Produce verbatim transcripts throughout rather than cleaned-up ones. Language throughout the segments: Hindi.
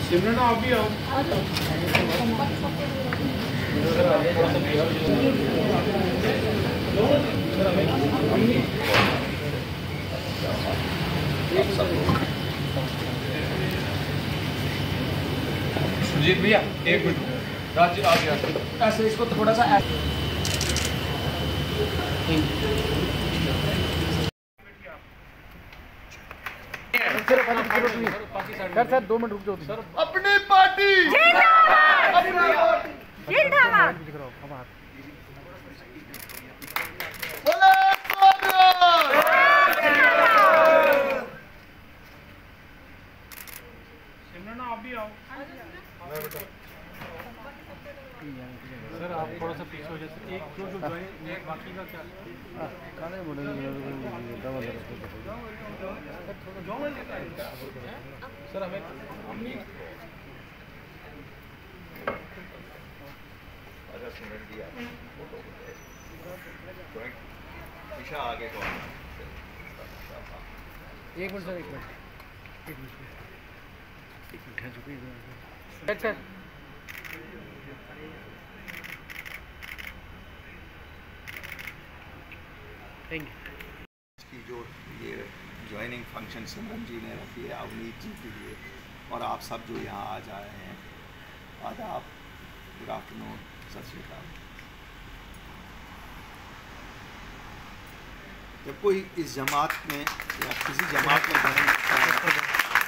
सिमरन आप भी आओ। सुजीत भैया एक मिनट, राज आ गया। ऐसे इसको थोड़ा सा सर सर दो मिनट रुक जाओ सर। अपनी पार्टी सिमरन आप भी आओ। सर आप थोड़ा सा पीछे हो जाए। एक जो जो ज्वाइन एक बाकी का क्या खाने सर हमें आगे एक मिनट सर, एक मिनट एक मिनट एक मिनट सर। Thank you. की जो ये ज्वाइनिंग फंक्शन सिमरन जी ने रखी है अवनीत जी के लिए, और आप सब जो यहाँ आज आए हैं, आदाब, गुड आफ्टरनून, सत श्री अकाल। जब कोई इस जमात में या किसी जमात में ज्वाइन,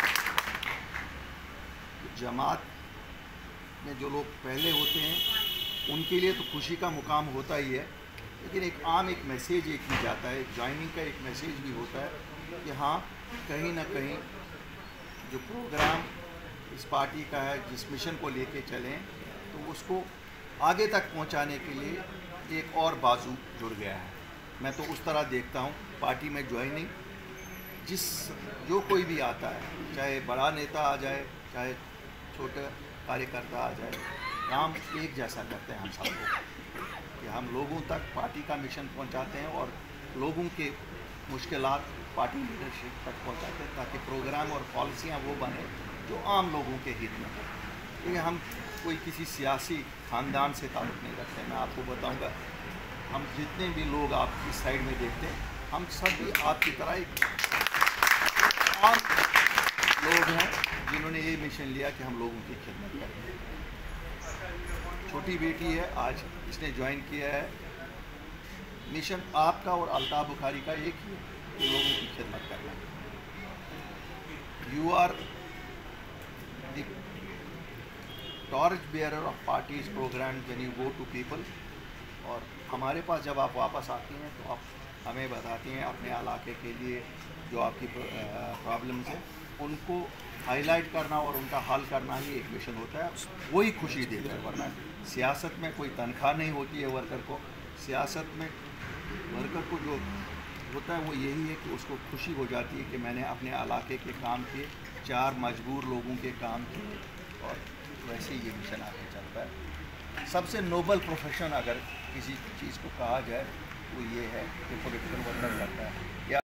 जमात में जो लोग पहले होते हैं उनके लिए तो खुशी का मुकाम होता ही है, लेकिन एक आम एक मैसेज एक भी जाता है, एक ज्वाइनिंग का एक मैसेज भी होता है कि हाँ कहीं ना कहीं जो प्रोग्राम इस पार्टी का है, जिस मिशन को लेके चलें, तो उसको आगे तक पहुंचाने के लिए एक और बाजू जुड़ गया है। मैं तो उस तरह देखता हूँ पार्टी में ज्वाइनिंग, जिस जो कोई भी आता है, चाहे बड़ा नेता आ जाए चाहे छोटा कार्यकर्ता आ जाए, काम एक जैसा करते हैं हम सब लोग कि हम लोगों तक पार्टी का मिशन पहुंचाते हैं और लोगों के मुश्किलात पार्टी लीडरशिप तक पहुंचाते हैं, ताकि प्रोग्राम और पॉलिसियां वो बने जो आम लोगों के हित में हो। क्योंकि हम कोई किसी सियासी ख़ानदान से ताल्लुक़ नहीं रखते। मैं आपको बताऊंगा, हम जितने भी लोग आप इस साइड में देखते हैं, हम सब भी आपकी तरह एक आम लोग हैं जिन्होंने ये मिशन लिया कि हम लोगों की खिदमत करें। छोटी बेटी है, आज इसने ज्वाइन किया है। मिशन आपका और अल्ताफ बुखारी का एक ही है कि लोगों की खिदमत करना। You are the torch bearer of parties program when you go to people. और हमारे पास जब आप वापस आती हैं तो आप हमें बताती हैं अपने इलाके के लिए जो आपकी प्रॉब्लम्स हैं उनको हाईलाइट करना और उनका हल करना ही एक मिशन होता है। वही खुशी देता है, वरना सियासत में कोई तनख्वाह नहीं होती है वर्कर को। सियासत में वर्कर को जो होता है वो यही है कि उसको खुशी हो जाती है कि मैंने अपने इलाके के काम किए, चार मजबूर लोगों के काम किए, और वैसे ही ये मिशन आगे चलता है। सबसे नोबल प्रोफेशन अगर किसी चीज़ को कहा जाए वो ये है कि पॉलिटिकल वर्कर करता है, या